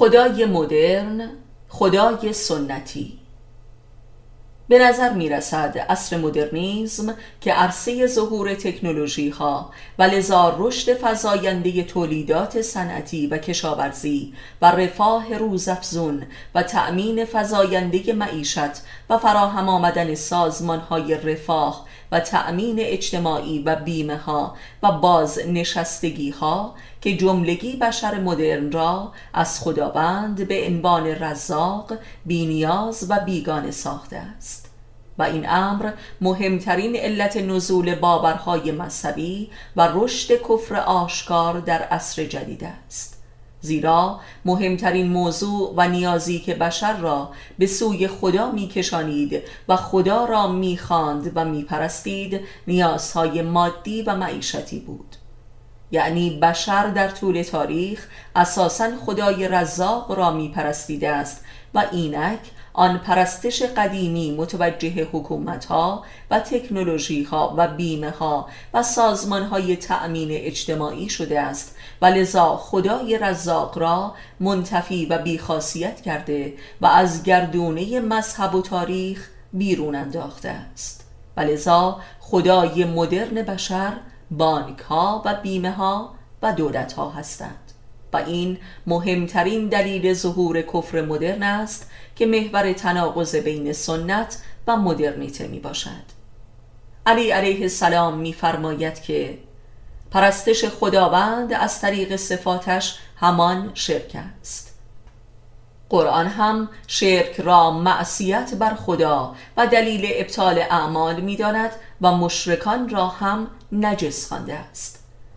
خدای مدرن، خدای سنتی. به نظر می رسد عصر مدرنیسم که عرصه ظهور تکنولوژی ها و لذا رشد فزاینده تولیدات صنعتی و کشاورزی و رفاه روزافزون و تأمین فزاینده معیشت و فراهم آمدن سازمان های رفاه و تأمین اجتماعی و بیمه ها و بازنشستگی ها که جملگی بشر مدرن را از خداوند به عنوان رزاق بی‌نیاز و بیگانه ساخته است. و این امر مهمترین علت نزول باورهای مذهبی و رشد کفر آشکار در عصر جدید است، زیرا مهمترین موضوع و نیازی که بشر را به سوی خدا می‌کشانید و خدا را می‌خواند و می‌پرستید نیازهای مادی و معیشتی بود. یعنی بشر در طول تاریخ اساساً خدای رزاق را می‌پرستیده است و اینک آن پرستش قدیمی متوجه حکومت‌ها و تکنولوژی‌ها و بیمه‌ها و سازمان‌های تأمین اجتماعی شده است و لذا خدای رزاق را منتفی و بیخاصیت کرده و از گردونه مذهب و تاریخ بیرون انداخته است و لذا خدای مدرن بشر بانک‌ها و بیمه‌ها و دولت‌ها هستند. و این مهمترین دلیل ظهور کفر مدرن است که محور تناقض بین سنت و مدرنیته می باشد. علی علیه السلام می فرماید که پرستش خداوند از طریق صفاتش همان شرک است. قرآن هم شرک را معصیت بر خدا و دلیل ابطال اعمال می داند و مشرکان را هم نجس خوانده است.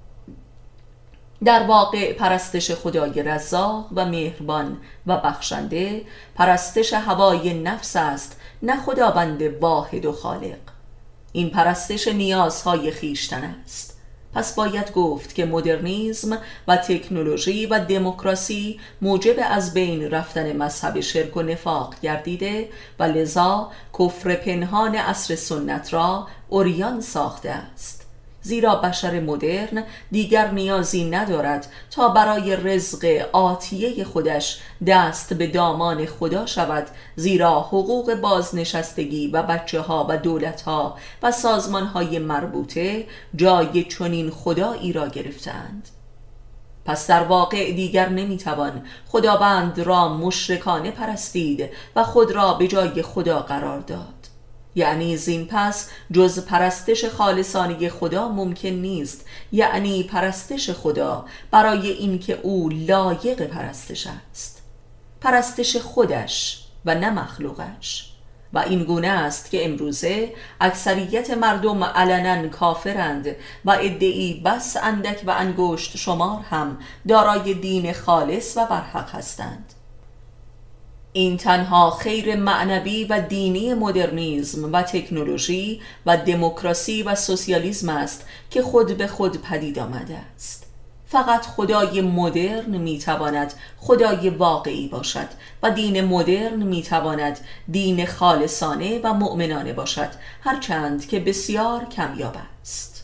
در واقع پرستش خدای رزاق و مهربان و بخشنده پرستش هوای نفس است، نه خداوند واحد و خالق. این پرستش نیازهای خویشتن است. پس باید گفت که مدرنیسم و تکنولوژی و دموکراسی موجب از بین رفتن مذهب شرک و نفاق گردیده و لذا کفر پنهان عصر سنت را عریان ساخته است. زیرا بشر مدرن دیگر نیازی ندارد تا برای رزق آتیه خودش دست به دامان خدا شود، زیرا حقوق بازنشستگی و بچه ها و دولت ها و سازمان های مربوطه جای چنین خدایی را گرفتند. پس در واقع دیگر نمیتوان خداوند را مشرکانه پرستید و خود را به جای خدا قرار داد. یعنی زین پس جز پرستش خالصانه خدا ممکن نیست، یعنی پرستش خدا برای اینکه او لایق پرستش است، پرستش خودش و نه مخلوقش. و این گونه است که امروزه اکثریت مردم علنا کافرند و عده‌ای بس اندک و انگشت شمار هم دارای دین خالص و برحق هستند. این تنها خیر معنوی و دینی مدرنیسم و تکنولوژی و دموکراسی و سوسیالیسم است که خود به خود پدید آمده است. فقط خدای مدرن میتواند خدای واقعی باشد و دین مدرن میتواند دین خالصانه و مؤمنانه باشد، هرچند که بسیار کمیاب است.